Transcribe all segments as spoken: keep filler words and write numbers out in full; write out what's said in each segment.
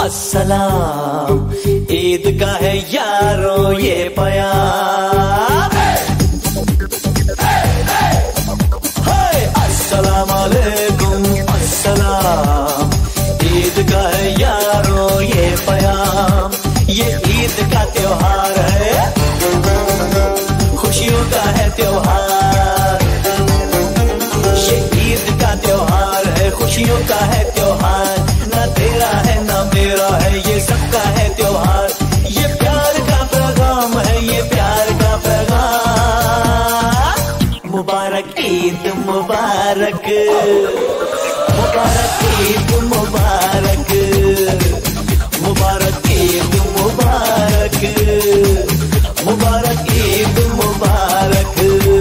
अस्सलाम, ईद का है यारों ये प्यार। अस्सलाम वालेकुम, अस्सलाम, ईद का है यारों ये प्यार। ये ईद का त्योहार है, खुशियों का है त्योहार। ये ईद का त्योहार है, खुशियों का है त्योहार। ना तेरा है ना मेरा है, ये सबका है त्योहार। ये प्यार का पैगाम है, ये प्यार का पैगाम। मुबारक ईद मुबारक, मुबारक ईद मुबारक, मुबारक ईद मुबारक, मुबारक ईद मुबारक।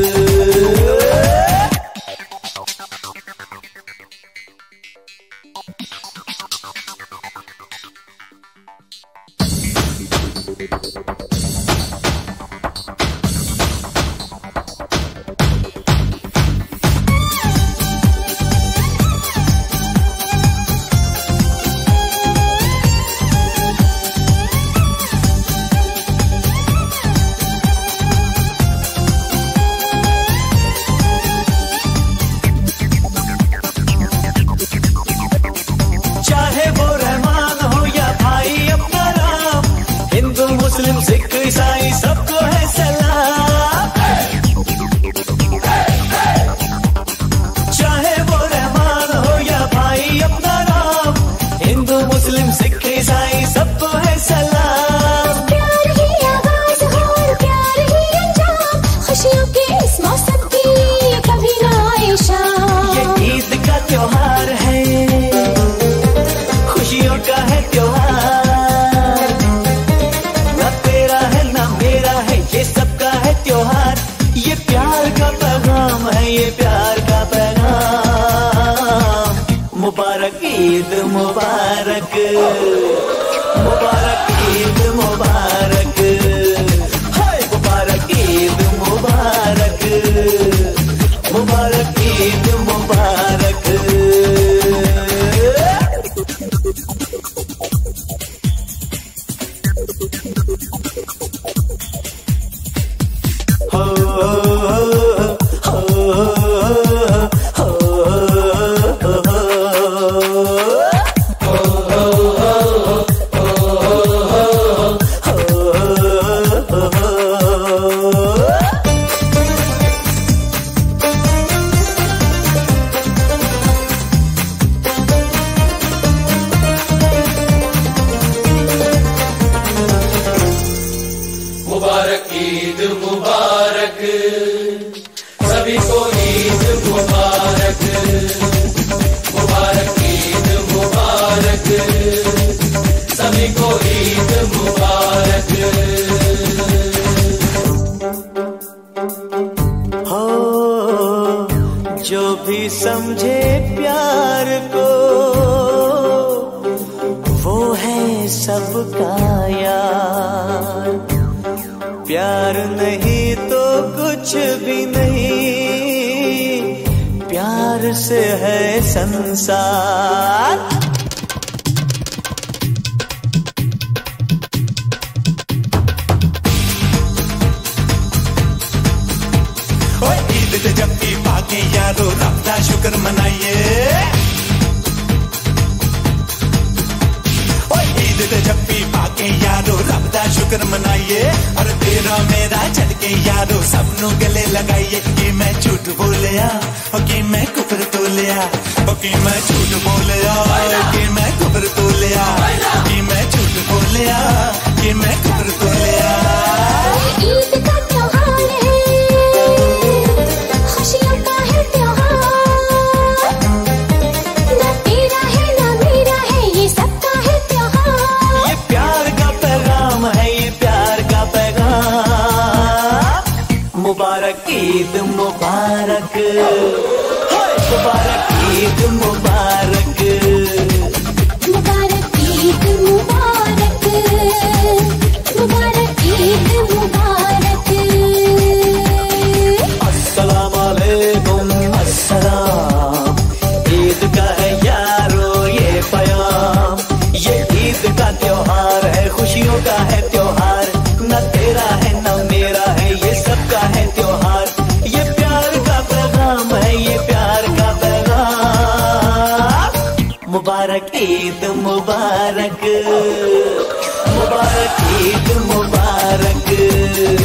मुस्लिम सिख ईसाई सबको है सलाम। चाहे वो रहमान हो या भाई अपना राम, हिंदू मुस्लिम सिख ईसाई सबको है सलाम। प्यार ही आगाज हो और प्यार ही अंजाम, खुशियों के इस मौसम की कभी ना आए शाम। ये ईद का त्योहार है, खुशियों का है त्योहार। ये प्यार का पैगाम है, ये प्यार का पैगाम। मुबारक ईद मुबारक, मुबारक ईद मुबारक, हाय मुबारक ईद मुबारक, मुबारक ईद मुबारक। मुबारक ईद मुबारक, सभी को ईद मुबारक। मुबारक ईद मुबारक, सभी को ईद मुबारक। हो जो भी समझे प्यार को, वो है सबका यार। प्यार नहीं तो कुछ भी नहीं, प्यार से है संसार। ईद ते जब भी पाके यारो रब दा शुक्र मनाइए। ईद ते जब भी पाके यारो रब दा शुक्र मनाइए। और तेरा मेरा चल के यारो सबनू गले लगाइए। कि मैं झूठ बोलिया कि मैं कुफर तोलिया, कि मैं झूठ बोलिया कि मैं कुफर तोलिया, कि मैं झूठ बोलिया कि मैं कुफर तोलिया। ईद का त्योहार है, खुशियों का है त्योहार। ना तेरा है ना मेरा है, ये सबका है त्योहार। ये प्यार का पैगाम है, ये प्यार का पैगाम। मुबारक ईद मुबारक, मुबारक ईद मुबारक, मुबारक ईद मुबारक, मुबारक ईद मुबारक। अस्सलाम वालेकुम, अस्सलाम, ईद का है यारो ये प्याम। ये ईद मुबारक ईद मुबारक मुबारक ईद मुबारक